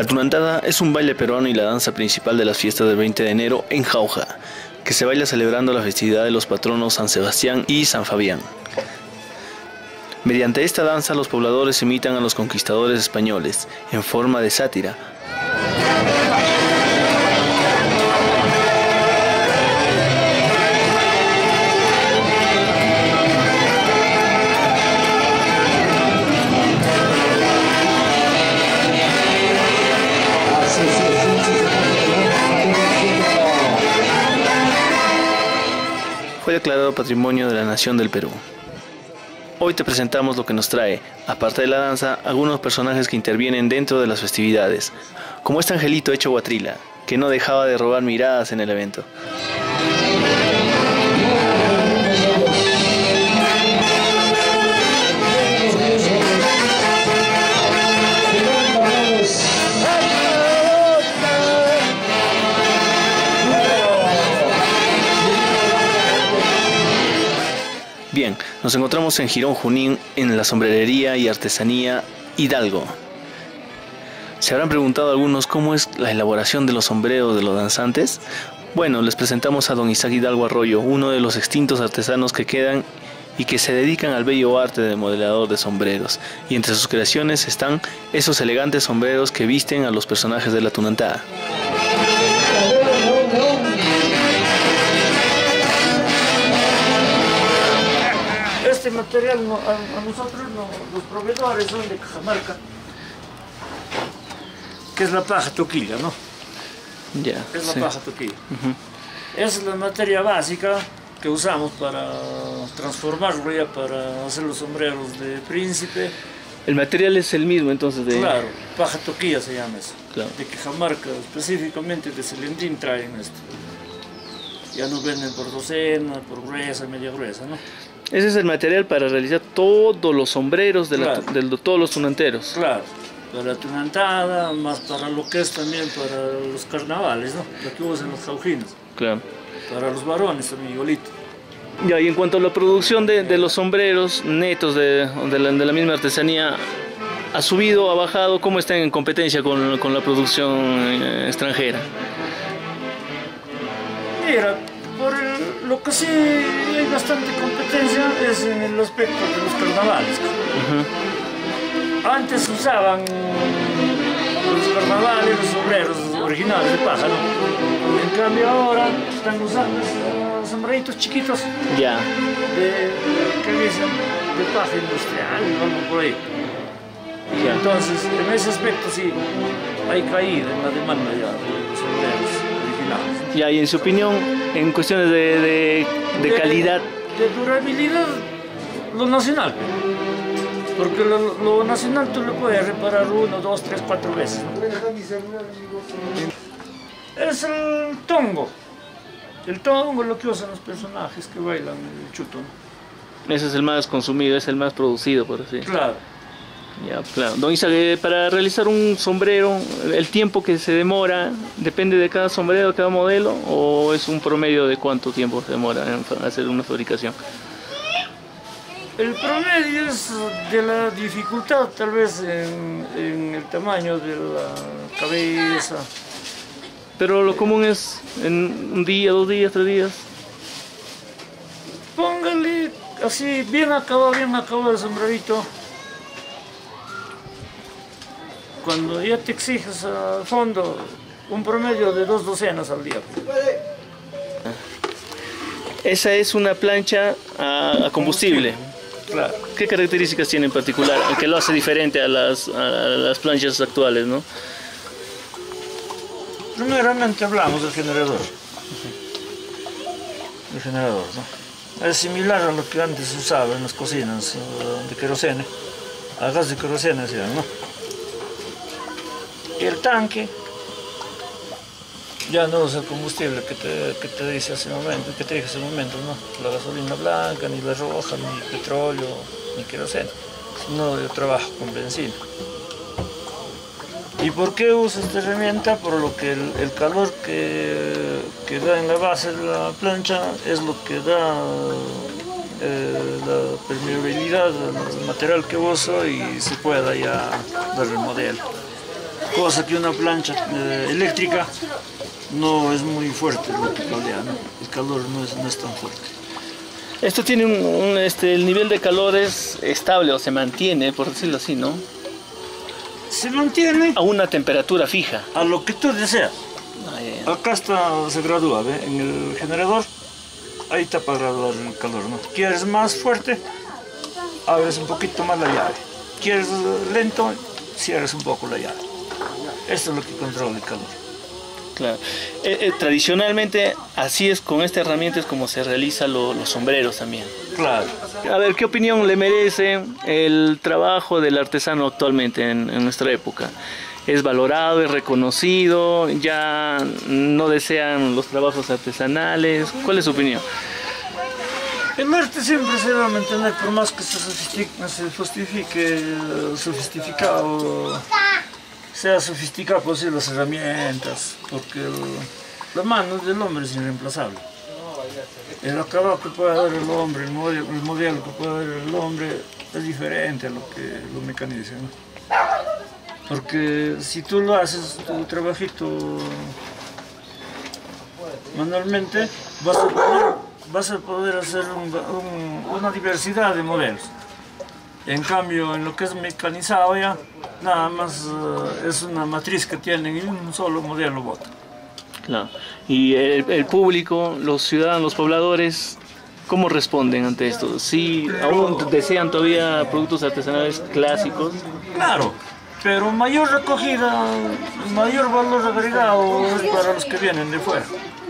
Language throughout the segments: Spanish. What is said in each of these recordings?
tunantada es un baile peruano y la danza principal de las fiestas del 20 de enero en Jauja, que se baila celebrando la festividad de los patronos San Sebastián y San Fabián. Mediante esta danza los pobladores imitan a los conquistadores españoles en forma de sátira. Fue declarado Patrimonio de la Nación del Perú. Hoy te presentamos lo que nos trae, aparte de la danza, algunos personajes que intervienen dentro de las festividades, como este angelito hecho Huatrila, que no dejaba de robar miradas en el evento. Bien, nos encontramos en Girón Junín, en la sombrerería y artesanía Hidalgo. ¿Se habrán preguntado algunos cómo es la elaboración de los sombreros de los danzantes? Bueno, les presentamos a don Isaac Hidalgo Arroyo, uno de los extintos artesanos que quedan y que se dedican al bello arte de modelador de sombreros. Y entre sus creaciones están esos elegantes sombreros que visten a los personajes de la tunantada. Este material a nosotros los proveedores son de Cajamarca, que es la paja toquilla, ¿no? Ya. Es la paja toquilla. Esa es la materia básica que usamos para transformarlo ya para hacer los sombreros de príncipe. El material es el mismo entonces de... Claro, paja toquilla se llama eso. Claro. De Cajamarca, específicamente de Celendín traen esto. Ya nos venden por docena, por gruesa, media gruesa, ¿no? Ese es el material para realizar todos los sombreros de, claro, de todos los tunanteros. Claro, para la tunantada, más para lo que es también para los carnavales, ¿no? Lo que usan los jaujinos. Claro. Para los varones también, igualito. Ya, y en cuanto a la producción de los sombreros netos de la misma artesanía, ¿ha subido, ha bajado? ¿Cómo están en competencia con la producción extranjera? Mira, lo que sí hay bastante competencia es en el aspecto de los carnavales. Antes usaban los carnavales, los sombreros originales de paja, ¿no? En cambio ahora están usando sombreritos chiquitos. Ya. Que dicen de paja industrial, algo por ahí. Y entonces, en ese aspecto sí hay caída en la demanda ya de los sombreros originales. Ya, y en su opinión, en cuestiones de calidad... De durabilidad, lo nacional. Porque lo nacional tú lo puedes reparar 1, 2, 3, 4 veces. Es el tongo. El tongo es lo que usan los personajes que bailan el chuto, ¿no? Ese es el más consumido, es el más producido, por así. Claro. Ya, claro. Don Isaac, para realizar un sombrero, ¿el tiempo que se demora depende de cada sombrero, de cada modelo? ¿O es un promedio de cuánto tiempo se demora en hacer una fabricación? El promedio es de la dificultad, tal vez en el tamaño de la cabeza. Pero lo común es en un día, 2 días, 3 días. Póngale así, bien acabado el sombrerito. Cuando ya te exiges a fondo, un promedio de 2 docenas al día. Esa es una plancha a combustible. Claro. ¿Qué características tiene en particular? Que lo hace diferente a las planchas actuales, ¿no? Primeramente hablamos del generador. El generador, ¿no? Es similar a lo que antes se usaba en las cocinas de querosene. A gas de querosene, ¿no? Y el tanque ya no usa el combustible que te dije hace un momento, ¿no? La gasolina blanca, ni la roja, ni petróleo, ni queroseno, sino yo trabajo con benzina. ¿Y por qué uso esta herramienta? Por lo que el calor que da en la base de la plancha es lo que da la permeabilidad del material que uso y se pueda ya dar el modelo. cosa que una plancha eléctrica no es muy fuerte lo que caldea, ¿no? El calor no es tan fuerte. Esto tiene el nivel de calor es estable o se mantiene, por decirlo así, ¿no? Se mantiene A una temperatura fija. a lo que tú deseas. Ya. Acá se gradúa, ¿ve? En el generador, ahí está para graduar el calor, ¿no? ¿Quieres más fuerte? Abres un poquito más la llave. ¿Quieres lento? Cierres un poco la llave. Esto es lo que controla el calor. Claro. Tradicionalmente, así es, con esta herramienta es como se realizan los sombreros también. Claro. A ver, ¿qué opinión le merece el trabajo del artesano actualmente en nuestra época? ¿Es valorado, es reconocido? ¿Ya no desean los trabajos artesanales? ¿Cuál es su opinión? El arte siempre se va a mantener, por más que se sea sofisticado por sí las herramientas, porque la mano del hombre es irreemplazable. El acabado que puede dar el hombre, el modelo que puede dar el hombre es diferente a lo que lo mecaniza, ¿no? Porque si tú lo haces, tu trabajito manualmente, vas a poder hacer una diversidad de modelos. En cambio, en lo que es mecanizado ya, nada más es una matriz que tienen y un solo modelo bota. Claro. Y el público, los ciudadanos, los pobladores, ¿cómo responden ante esto? ¿Sí aún desean todavía productos artesanales clásicos? Claro, pero mayor recogida, mayor valor agregado es para los que vienen de fuera.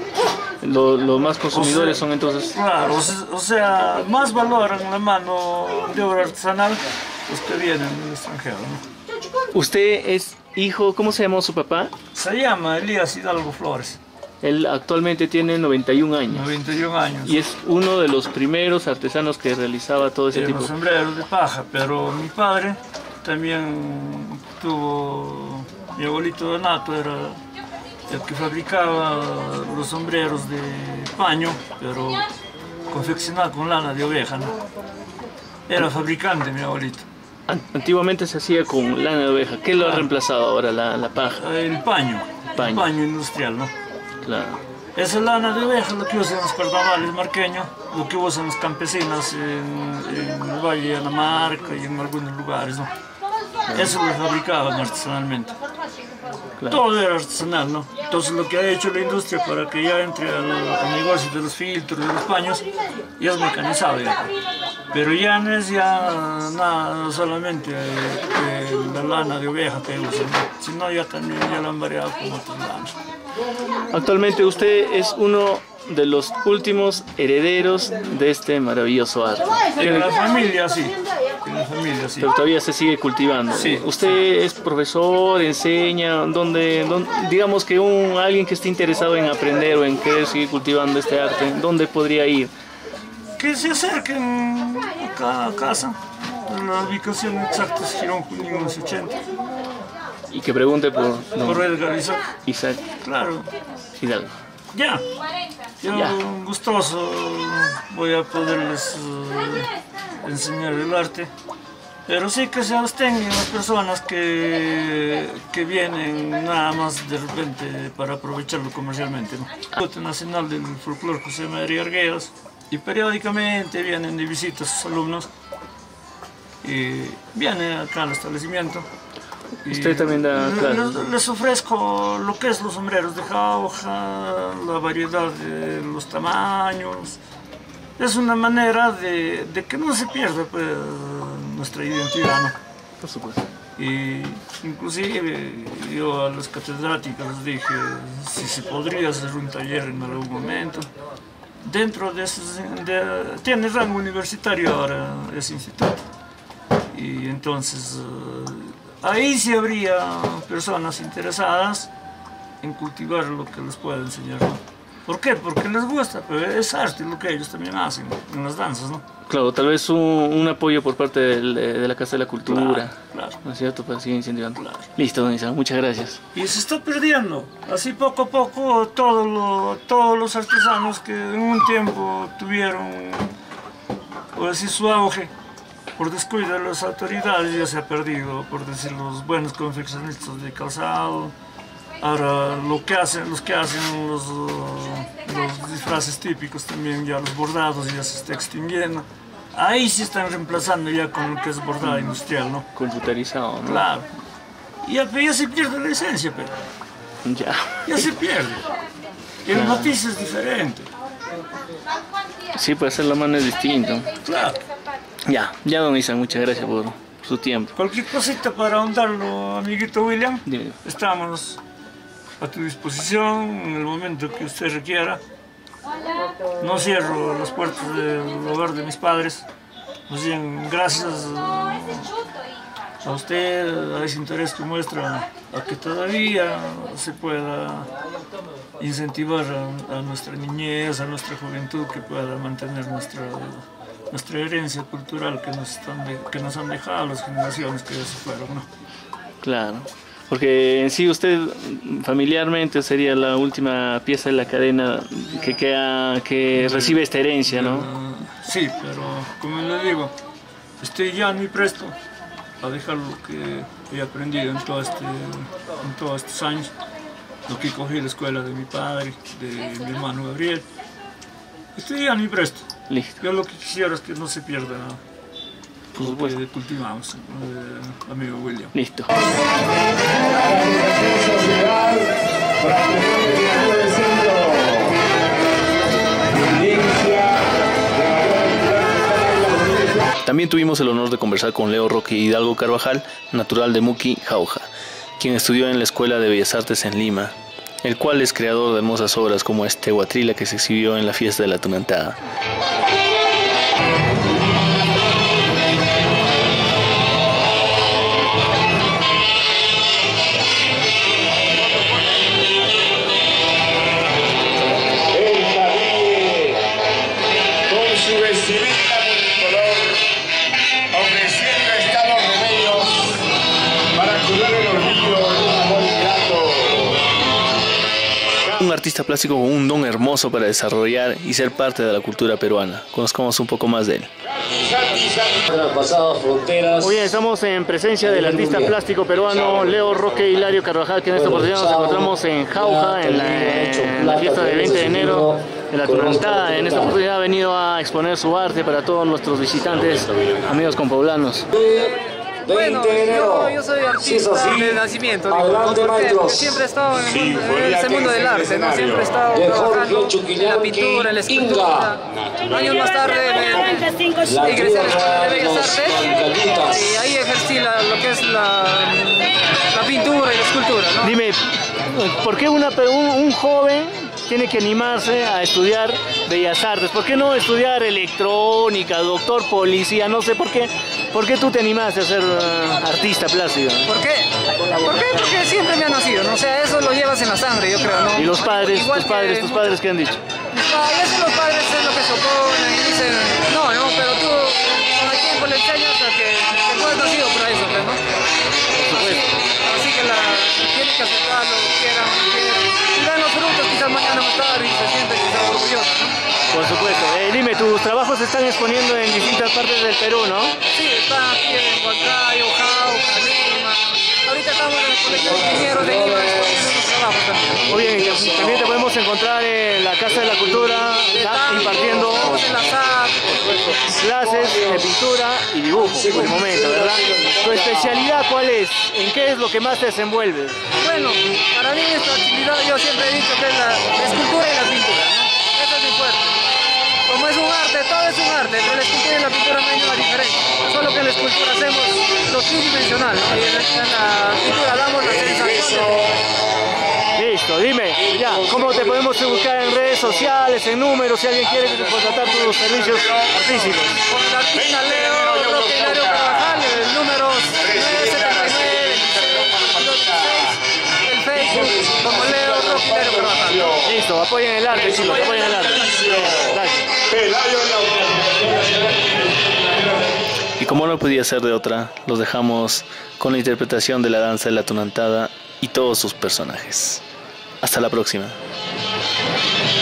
Los más consumidores son entonces... Claro, o sea, más valoran la mano de obra artesanal los que vienen del extranjero, ¿no? Usted es hijo, ¿cómo se llamó su papá? Se llama Elías Hidalgo Flores. Él actualmente tiene 91 años. 91 años. Y es uno de los primeros artesanos que realizaba todo ese tipo. Los sombreros de paja, pero mi padre también tuvo, mi abuelito Donato era el que fabricaba los sombreros de paño, pero confeccionado con lana de oveja, ¿no? Era fabricante mi abuelito. Antiguamente se hacía con lana de oveja. ¿Qué lo ha reemplazado ahora, la paja? El paño industrial, ¿no? Claro. Esa lana de oveja es lo que usan los carnavales marqueños, lo que usan los campesinos en el Valle de Anamarca y en algunos lugares, ¿no? Eso lo fabricaban artesanalmente. Claro. Todo era artesanal, ¿no? Entonces lo que ha hecho la industria para que ya entre al negocio de los filtros, de los paños, ya es mecanizado ya. Pero ya no es nada solamente la lana de oveja que usan, ¿no? Sino ya también ya lo han variado con otras lanas. Actualmente usted es uno de los últimos herederos de este maravilloso arte. En la familia sí. Pero todavía se sigue cultivando. Sí. Usted es profesor, enseña, digamos que alguien que esté interesado en aprender o en querer seguir cultivando este arte, ¿dónde podría ir? Que se acerquen a casa. La ubicación exacta es Girón Junín 1180. Y que pregunte por Edgar Isaac. Claro. Hidalgo. Ya. Yo gustoso voy a poderles enseñar el arte. Pero sí que se abstengan las personas que vienen nada más de repente para aprovecharlo comercialmente, ¿no? El Instituto Nacional del Folclore José María Arguedas, y periódicamente vienen de visita a sus alumnos y vienen acá al establecimiento. Usted también da clases. Les ofrezco lo que es los sombreros de jauja, la variedad de los tamaños. Es una manera de que no se pierda pues, nuestra identidad, ¿no? Por supuesto. Y inclusive yo a los catedráticos les dije si se podría hacer un taller en algún momento. Dentro de esos, tiene rango universitario ahora ese instituto. Y entonces ahí sí habría personas interesadas en cultivar lo que les pueda enseñar, ¿no? ¿Por qué? Porque les gusta, pero es arte lo que ellos también hacen en las danzas, ¿no? Claro, tal vez un apoyo por parte de la Casa de la Cultura, claro. ¿No es cierto? Para seguir incentivando. Claro. Listo, don Isaac, muchas gracias. Y se está perdiendo, así poco a poco todos los artesanos que en un tiempo tuvieron, por decir, su auge, por descuido de las autoridades ya se ha perdido, por decir, los buenos confeccionistas de calzado. Ahora los que hacen los disfraces típicos también, ya los bordados ya se está extinguiendo. Ahí sí están reemplazando ya con lo que es bordado industrial, ¿no? Computarizado, ¿no? Claro. Ya se pierde la esencia, pero ya se pierde. Y el matiz es diferente. Sí, puede ser la mano es distinto. Claro. Ya, don Isan, muchas gracias por su tiempo. Cualquier cosita para ahondarlo, amiguito William, Dime. estamos a tu disposición en el momento que usted requiera. No cierro las puertas del hogar de mis padres. Más bien, gracias a usted, a ese interés que muestra, a que todavía se pueda incentivar a nuestra niñez, a nuestra juventud, que pueda mantener nuestra herencia cultural que nos han dejado las generaciones que ya se fueron, ¿no? Claro, porque en sí usted familiarmente sería la última pieza de la cadena que recibe esta herencia, ¿no? Sí, pero como le digo, estoy ya muy presto a dejar lo que he aprendido en todos estos años, lo que cogí en la escuela de mi padre, de mi hermano Gabriel. Estoy ya muy presto. Listo. Yo lo que quisiera es que no se pierda lo que cultivamos, amigo William. Listo. También tuvimos el honor de conversar con Leo Roque Hidalgo Carvajal, natural de Muki, Jauja, quien estudió en la Escuela de Bellas Artes en Lima, el cual es creador de hermosas obras como este Huatrila que se exhibió en la fiesta de la Tunantada. Un artista plástico con un don hermoso para desarrollar y ser parte de la cultura peruana. Conozcamos un poco más de él. Hoy estamos en presencia del artista plástico peruano Leo Roque Hilario Carvajal, que en esta oportunidad nos encontramos en Jauja, en la fiesta del 20 de enero de la Tunantada. En esta oportunidad ha venido a exponer su arte para todos nuestros visitantes, amigos compoblanos. Bueno, yo soy artista de nacimiento, porque siempre he estado en ese mundo del arte, ¿no? Siempre he estado trabajando en la pintura, en la escultura. Años más tarde me ingresé a la Escuela de Bellas Artes y ahí ejercí lo que es la pintura y la escultura, ¿no? Dime, ¿por qué un joven tiene que animarse a estudiar Bellas Artes? ¿Por qué no estudiar electrónica, doctor, policía? No sé por qué. ¿Por qué tú te animaste a ser artista plástico? ¿Por qué? Porque siempre me ha nacido, ¿no? O sea, eso lo llevas en la sangre, yo creo, ¿no? ¿Y los padres, tus padres qué han dicho? A veces los padres es lo que se oponen y dicen, no, pero tú con el tiempo le enseñas a que tú has nacido para eso, ¿no? Así que tienen que aceptarlo, quieran, y dan los frutos quizás mañana más tarde y se sienten quizás orgullosos, ¿no? Por supuesto. Dime, tus trabajos se están exponiendo en distintas partes del Perú, ¿no? Sí, están aquí en Huancayo, Jauja, Lima. Ahorita estamos en el Colegio de Ingenieros de Lima exponiendo los trabajos también. Muy bien, también te podemos encontrar en la Casa de la Cultura, impartiendo clases de pintura y dibujo, por el momento, ¿verdad? ¿Tu especialidad cuál es? ¿En qué es lo que más te desenvuelves? Bueno, para mí esta actividad yo siempre he dicho que es la escultura y la pintura, ¿no? Eso es mi fuerte. Como es un arte, todo es un arte, entre la escultura y la pintura no hay nada diferente. Solo que en la escultura hacemos lo tridimensional, ¿no? Y en la pintura damos la sensación de... Listo, dime, ya, ¿cómo te podemos buscar en redes sociales, en números, si alguien quiere contratar tus servicios artísticos? Con el artista Leo Roque Hilario Carvajal, el número 979 el Facebook como Leo Roque Hilario Carvajal. Listo, apoyen el arte, chicos, apoyen el arte. Gracias. Y como no podía ser de otra, los dejamos con la interpretación de la danza de la Tunantada y todos sus personajes. Hasta la próxima.